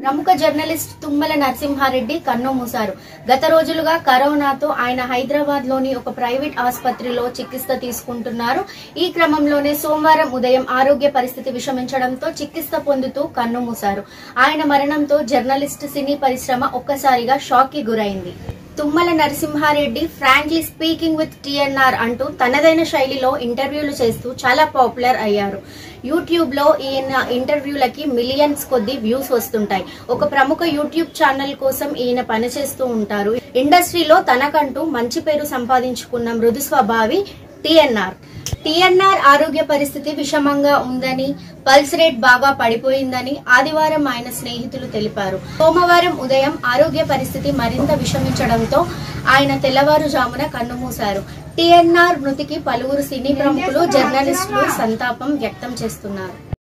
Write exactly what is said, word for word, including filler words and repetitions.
ప్రముఖ జర్నలిస్ట్ తుమ్మల నరసింహారెడ్డి కన్నుమూశారు. గత రోజులుగా కరోనాతో ఆయన హైదరాబాద్ లోని ఒక ప్రైవేట్ ఆసుపత్రిలో చికిత్స తీసుకుంటున్నారు. ఈ క్రమంలోనే సోమవారం ఉదయం ఆరోగ్య పరిస్థితి విషమించడంతో చికిత్స పొందుతూ కన్నుమూశారు. ఆయన మరణంతో జర్నలిస్ట్ సినీ పరిశ్రమ ఒక్కసారిగా షాక్ కి గురైంది. Tummala Narasimha Reddy frankly speaking with TNR అంటూ తనదైన శైలిలో ఇంటర్వ్యూలు చేస్తూ చాలా పాపులర్ అయ్యారు. యూట్యూబ్ లో ఈయన ఇంటర్వ్యూలకి మిలియన్స్ కొద్ది వ్యూస్ వస్తుంటాయి. ఒక ప్రముఖ యూట్యూబ్ ఛానల్ కోసం ఈయన పనిచేస్తూ ఉంటారు. ఇండస్ట్రీలో తనకంటూ మంచి పేరు సంపాదించుకున్న మృదు స్వభావి టీఎన్ఆర్. టీఎన్ఆర్ ఆరోగ్య పరిస్థితి విషమంగా ఉందని, పల్స్ రేట్ బాగా పడిపోయిందని ఆదివారం ఆయన స్నేహితులు తెలిపారు. సోమవారం ఉదయం ఆరోగ్య పరిస్థితి మరింత విషమించడంతో ఆయన తెల్లవారుజామున కన్నుమూశారు. టీఎన్ఆర్ మృతికి పలువురు సినీ ప్రముఖులు, జర్నలిస్టులు సంతాపం వ్యక్తం చేస్తున్నారు.